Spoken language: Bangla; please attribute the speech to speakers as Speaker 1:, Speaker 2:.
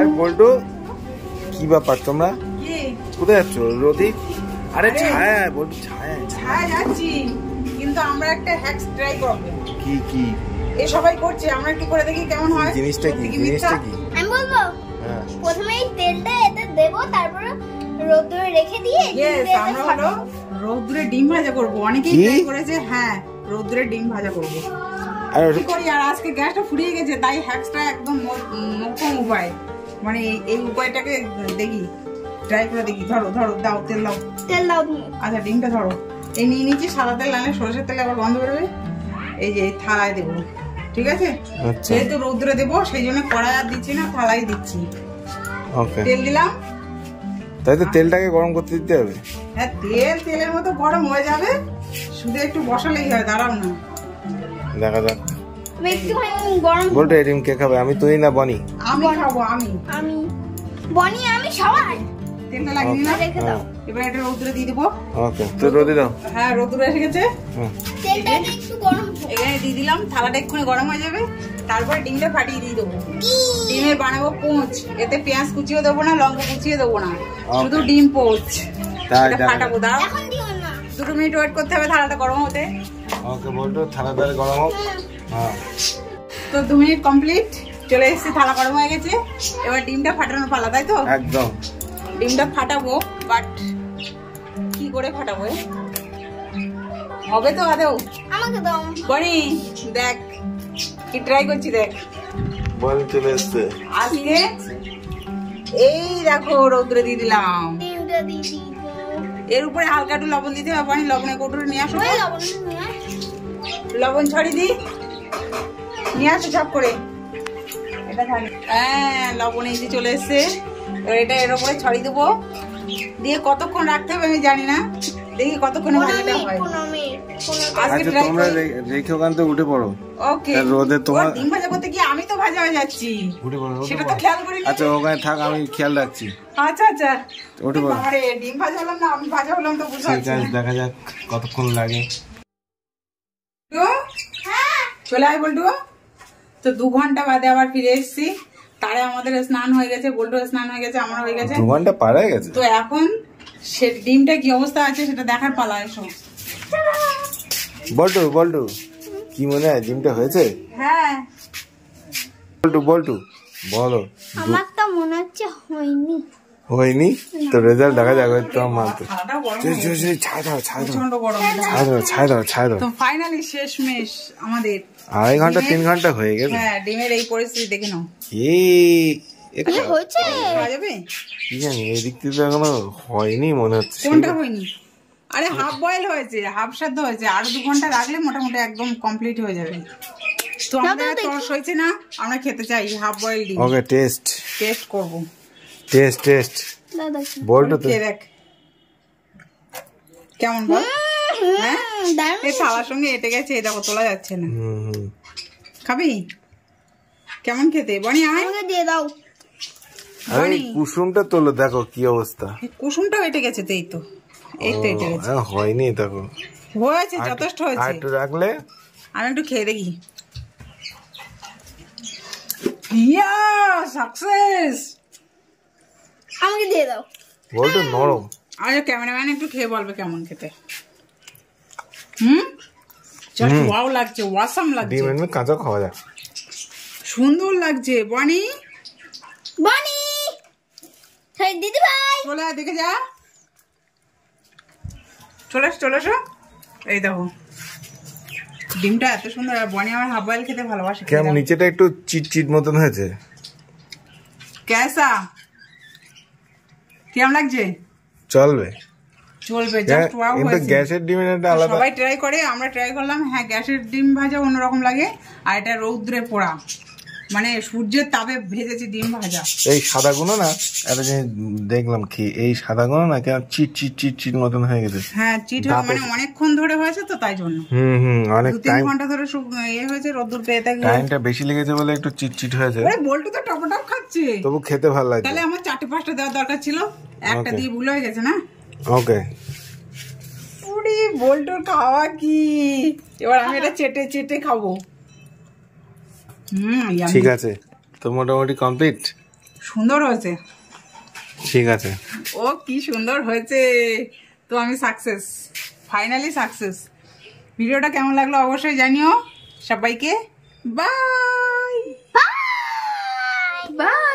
Speaker 1: আর বল্টু কি ব্যাপার তোমরা কোথায় যাচ্ছ রোদি? আরে ছায়া বল্টু ছায়া
Speaker 2: যাচ্ছি, কিন্তু আমরা একটা হ্যাকস ট্রাই করব।
Speaker 1: কি
Speaker 2: এই সবাই করছে, আমরা একটু করে দেখি কেমন হয়।
Speaker 1: জিনিসটা কি
Speaker 3: আমি বলবো প্রথমে এই তেলটা এতে দেব, তারপর রোদ্দুরে রেখে দিয়ে
Speaker 2: আমরা হলো রোদ্দুরে ডিম ভাজা করব। অনেকেই ট্রাই করেছে, হ্যাঁ রোদ্দুরে ডিম ভাজা করব। আর কি করি, আর আজকে গ্যাসটা ফুরিয়ে গেছে, তাই হ্যাকসটা একদম মোক্ষম উপায়, মানে এই উপায়টাকে দেখি ট্রাই করে দেখি। ধরো দাও, তেল দাও। আচ্ছা ডিমটা ধরো, এই নিয়ে নিচ্ছি সাদা তেল, নাহলে সরষের তেল আবার গন্ধ বেরোবে। এই যে থালায় দেবো, ঠিক আছে? যেহেতু রোদ্দুরে দেবো সেই জন্য কড়াই আর দিচ্ছি না, থালায় দিচ্ছি। তেল দিলাম,
Speaker 1: তাই তো তেলটাকে গরম করতে দিতে হবে।
Speaker 2: হ্যাঁ তেলের মতো গরম হয়ে যাবে, শুধু একটু বসালেই হয়। দাঁড়াও না,
Speaker 1: দেখা যাক।
Speaker 3: বলতো
Speaker 1: ডিম কে খাবে, আমি তুই না বনি?
Speaker 2: আমি খাবো। আমি
Speaker 3: বনি আমি সবাই।
Speaker 2: তেলটা লাগিয়ে নিলাম, রেখে দাও। এবার এটা রোদ্দুরে দিয়ে দেবো।
Speaker 1: ওকে, তো রোদে দাও।
Speaker 2: হ্যাঁ রোদ্দুরে এসে গেছে,
Speaker 3: তেলটা একটু গরম
Speaker 2: এখানে দিয়ে দিলাম। থালাটা এক্ষুনি গরম হয়ে যাবে, তারপরে ডিমটা ফাটিয়ে দিয়ে দেবো। ডিমের বানাবো পোঁচ, এতে পেঁয়াজ কুচিও দেবো না, লঙ্কা কুচিও দেবো না, শুধু ডিম পোঁচ ফাটাবো। দাও 2 মিনিট ওয়েট করতে হবে থালাটা গরম হতে।
Speaker 1: ওকে বলতো থালাটা গরম হোক। হ্যাঁ
Speaker 2: তো 2 মিনিট কমপ্লিট, চলে এসেছে, থালা গরম হয়ে গেছে। এবার ডিমটা ফাটানোর পালা, তাই তো?
Speaker 1: একদম।
Speaker 2: ডিমটা ফাটাবো, বাট কি করে ফাটাবো? হবে তো আদৌ?
Speaker 3: আমাকে দাও।
Speaker 2: বনি দেখ কি ট্রাই করছি, দেখ।
Speaker 1: বল চলে এসছে
Speaker 2: আজকে। এই দেখো রোদ্দুরে দিয়ে দিলাম। এর উপরে হালকা একটু লবণ দিতে হবে। বনি লবণের কৌটোটা নিয়ে আসো, লবণ ছড়িয়ে দিই, নিয়ে আসো সব করে। এটা হ্যাঁ লবণ এই যে চলে এসছে। এটা এর উপরে ছড়িয়ে দেবো, দিয়ে কতক্ষণ রাখতে হবে আমি জানি না, দেখি কতক্ষণে ভাজাটা হয়। আজকে ট্রাই
Speaker 1: তোমরা রেখে ওখান থেকে উঠে পড়ো।
Speaker 2: ওকে,
Speaker 1: রোদে তোমার
Speaker 2: ডিম ভাজা করতে কি আমি তো ভাজা হয়ে যাচ্ছি,
Speaker 1: উঠে পড়ো।
Speaker 2: সেটা তো খেয়াল করিনি।
Speaker 1: আচ্ছা ওখানে থাক, আমি খেয়াল রাখছি।
Speaker 2: আচ্ছা
Speaker 1: উঠে পড়ো।
Speaker 2: আরে ডিম ভাজা হলাম না, আমি ভাজা হলাম তো বুঝতে পারছি না।
Speaker 1: দেখা যাক কতক্ষণ লাগে।
Speaker 2: চলে আয় বল্টু। তো 2 ঘন্টা বাদে আবার ফিরে এসেছি। তারে আমাদের স্নান হয়ে গেছে, বল্টু স্নান হয়ে গেছে, আমার হয়ে গেছে।
Speaker 1: 2 ঘন্টা পার হয়ে গেছে।
Speaker 2: তো এখন সে ডিমটা কি অবস্থা আছে সেটা দেখার পালা। এসো
Speaker 1: বল্টু কি মনে হয় ডিমটা হয়েছে?
Speaker 2: হ্যাঁ
Speaker 1: বল্টু বলো।
Speaker 3: আমার তো মনে হচ্ছে
Speaker 1: হয়নি তো রেজাল্ট দেখা যাবে। তো মানতে ছাই দাও।
Speaker 2: তো ফাইনালি শেষমেশ আমাদের
Speaker 1: 2.5 ঘন্টা 3 ঘন্টা হয়ে গেছে।
Speaker 2: হ্যাঁ ডিমের এই পরিস্থিতি দেখে নাও।
Speaker 3: হয়েছে
Speaker 1: কি জানি এদিক থেকে এখনো হয়নি মনে হচ্ছে।
Speaker 2: কোনটা হয়নি? আরে হাফ বয়েল হয়েছে, হাফ সেদ্ধ হয়েছে, আরো 2 ঘন্টা রাখলে মোটামুটি একদম কমপ্লিট হয়ে যাবে। তো আমাদের টস হয়েছে না, আমরা খেতে চাই হাফ বয়েল ডিম।
Speaker 1: ওকে টেস্ট
Speaker 2: করব।
Speaker 1: টেস্ট বল্টু তো
Speaker 2: দেখ কেমন বল। হ্যাঁ এই থালার সঙ্গে এটে গেছে, এই দেখো তোলা যাচ্ছে না। খাবি কেমন খেতে? বনি আমাকে
Speaker 3: দিয়ে দাও।
Speaker 1: আরে কুসুমটা তোলো, দেখো কি অবস্থা।
Speaker 2: কুসুমটাও এটে গেছে। তো এই তো এটে গেছে।
Speaker 1: হয়নি দেখো,
Speaker 2: হয়েছে, যথেষ্ট হয়েছে।
Speaker 1: একটু রাখলে
Speaker 2: আমি একটু খেয়ে দেখি। সাকসেস।
Speaker 3: আমাকে দিয়ে দাও।
Speaker 1: বলতো নরম।
Speaker 2: আরে ক্যামেরাম্যান একটু খেয়ে বলবে কেমন খেতে। ওয়াও লাগছে, ওয়াসাম লাগছে।
Speaker 1: ডিম এমনি কাঁচা খাওয়া যায়,
Speaker 2: সুন্দর লাগছে। বনি
Speaker 3: দিদি ভাই
Speaker 2: চলে দেখে যা, চলে এসো। এই দেখো ডিমটা এত সুন্দর। আর বনি আমার হাফ বয়েল খেতে ভালোবাসে।
Speaker 1: কেমন নিচেটা একটু চিট মতন হয়েছে।
Speaker 2: কেসা কেমন লাগছে?
Speaker 1: চলবে
Speaker 2: জাস্ট ওয়াও হয়েছে।
Speaker 1: গ্যাসের ডিমের একটা আলাদা,
Speaker 2: সবাই ট্রাই করে, আমরা ট্রাই করলাম। হ্যাঁ গ্যাসের ডিম ভাজা অন্যরকম লাগে, আর এটা রৌদ্রে পোড়া, মানে সূর্যের তাপে ভেজেছি ডিম ভাজা।
Speaker 1: এই সাদা গুলো না, একটা জিনিস দেখলাম কি, এই সাদা গুলো না কেমন চিট মতন হয়ে গেছে।
Speaker 2: হ্যাঁ চিট মানে অনেকক্ষণ ধরে হয়েছে তো তাই জন্য।
Speaker 1: অনেক
Speaker 2: 2-3 ঘন্টা ধরে হয়েছে রোদ্দুর পেয়ে থাকে।
Speaker 1: টাইমটা বেশি লেগেছে বলে একটু চিট হয়েছে।
Speaker 2: আরে বল্টু তো টপটপ খাচ্ছে,
Speaker 1: তবু খেতে ভালো লাগছে।
Speaker 2: তাহলে আমার 4-5টা দেওয়ার দরকার ছিল, একটা দিয়ে ভুল হয়ে গেছে না।
Speaker 1: ওকে
Speaker 2: পুরি বল্টুর খাওয়া কি, এবার আমি এটা চেটে খাবো।
Speaker 1: ঠিক আছে, তো মোটামুটি কমপ্লিট।
Speaker 2: সুন্দর হয়েছে।
Speaker 1: ঠিক আছে।
Speaker 2: ও কি সুন্দর হয়েছে। তো আমি সাকসেস, ফাইনালি সাকসেস। ভিডিওটা কেমন লাগলো অবশ্যই জানিও। সবাইকে বাই
Speaker 3: বাই।